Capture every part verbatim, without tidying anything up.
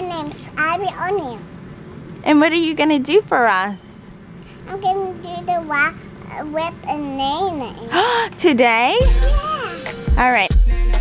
name's Aubrey O'Neill. And what are you going to do for us? I'm going to do the wa uh, whip and nay-nay. Today? Yeah. All right.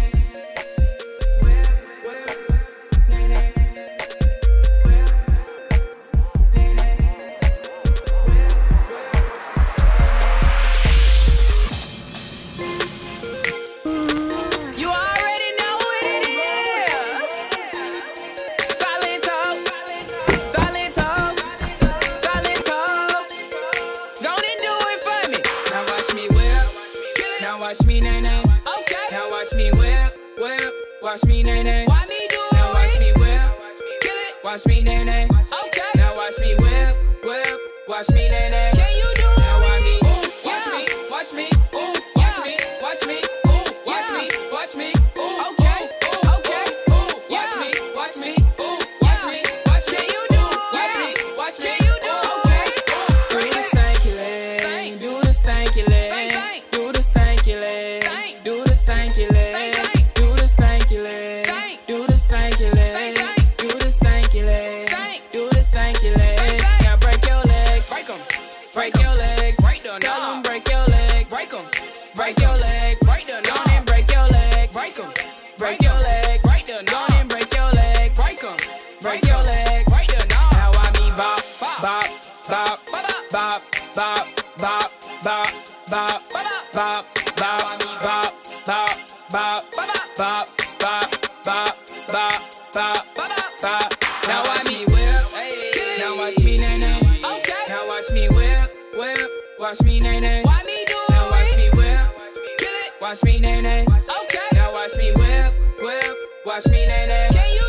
Watch me, nay, nay. Okay. Now watch me whip, whip. Watch me, nay, nay. Why me do it? Now watch me whip. Kill it. Watch me, nay, nay. Okay. Now watch me whip, whip. Watch me, nay, nay. Can you do it? Now watch me. Ooh, watch yeah. me, watch me. Ooh, watch yeah. me, watch me. Ooh, watch yeah. me, watch me. Ooh, okay, ooh, okay. Ooh, watch yeah. me, watch me. Ooh, watch yeah. me, watch me. Can you do it? Watch yeah. me, watch me. Can you do it? Okay. Do the stanky leg. Do the stanky leg. Do the stanky leg. Do the stanky leg. Do the stanky leg. Do the stanky leg. Do the stanky leg. Do the stanky leg. Now break your legs. Break them. Break your legs. Tell them break your legs. Break them. Break your legs. Break them. Go and break your legs. Break them. Break your legs. Go and break your legs. Break them. Break your legs. Now I me bop, bop, bop, bop, bop, bop, bop, bop, bop, bop, bop, bop, bop, bop, bop, bop, bop, bop, bop, bop. Now watch me whip. Now watch me nay nay. Okay. Now watch me whip, whip. Watch me nay nay. Why me do it? Now watch me whip. Kill it. Watch me nay nay. Okay. Now watch me whip, whip. Watch me nay nay. Can you